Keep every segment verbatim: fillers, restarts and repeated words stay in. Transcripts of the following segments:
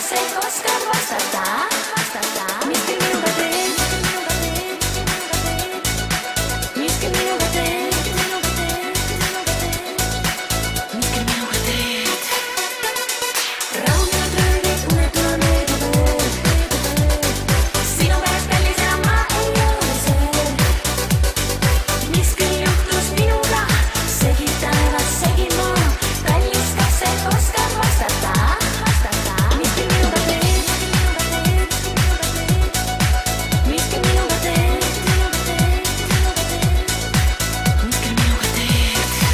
ehk oskad vastata, vastata, mis küll minuga teed, mis küll minuga teed, mis küll minuga teed. Rahunenud röövid, unetuna möödub öö, sinu pärast kallis enam ma ei ole see, mis küll juhtus minuga, segi taevas, segi maa, kallis, kas ehk oskad vastata, vastata, mis küll minuga teed, mis küll minuga teed, mis küll minuga teed.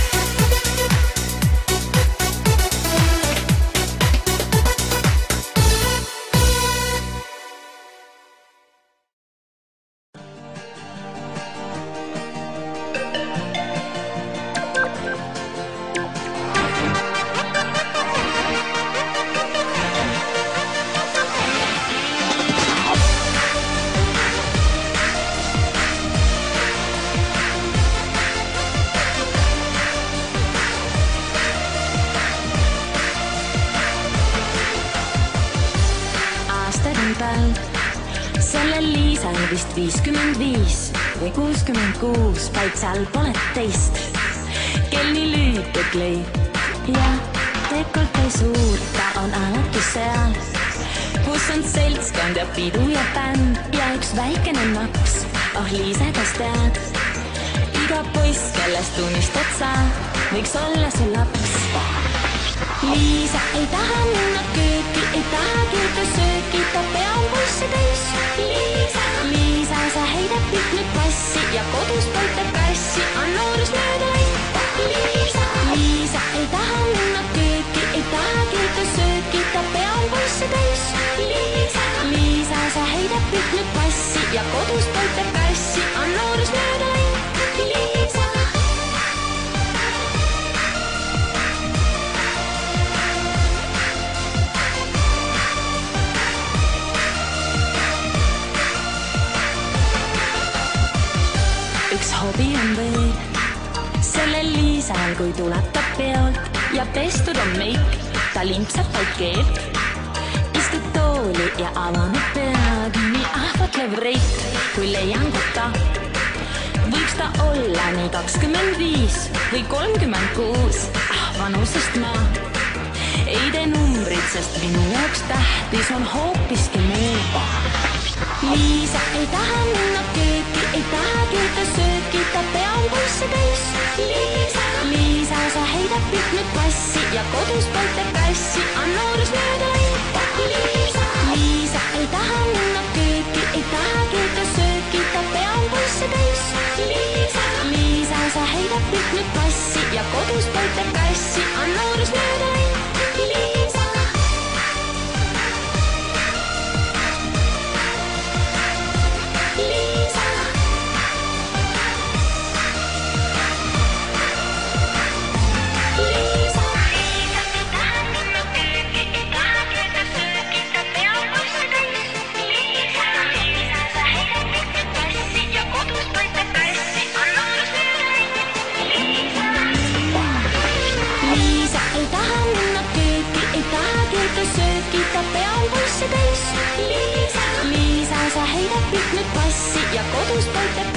Aastad on tal, sellel Liisal vist viiskümmend viis või kuuskümmend kuus, Paitsal poleteist. Kell nii lüüb, et lõib ja tegelikult ei suur, ta on alati seal, kus on seltskond ja pidu ja bänd ja üks väikene naps. Oh Liisa, kas tead, iga poiss, kellest unistad sa, võiks olla su laps. Liisa ei taha minna kööki, ei taha kirjuta sööki, ta pea on poisse täis. Liisa, Liisa, sa heidad kõik nüüd passi ja kodus toitab kassi, on noorus mööda läinud. Liisa, Liisa ei taha minna kööki, ei taha kirjuta sööki, ta pea on poisse täis. Liisa, Liisa, sa heidad kõik nüüd passi ja kodus toitab kassi, on noorus mööda läinud. Liisa. Üks hobi on veel sellel Liisal, kui tuleb ta peolt ja pestud on meik, ta limpsab vaid keelt, istub tooli ja avaneb pead, nii ahvatlev reit, kui leian kuta. Võiks ta olla nii kakskümmend viis või kolmkümmend kuus, ah vanusest ma ei tee numbrit, sest minu jaoks tähtis on hoopiski mööd. Liisa ei taha minna kööki, ei taha kirjuta sööki, ta pea on poisse täis. Liisa, Liisa, sa heidad kõik nüüd passi ja kodus toitab kassi, on noorus mööda läinud. Liisa, Liisa ei taha minna kööki, ei taha kirjuta sööki, ta pea on poisse täis. Liisa, Liisa, sa heidad kõik nüüd passi ja kodus toitab kassi, on noorus mööda läinud. Liisa. Sööki, ta pea on poisse täis. Liisa, Liisa, sa heidad kõik nüüd passi ja kodus toitab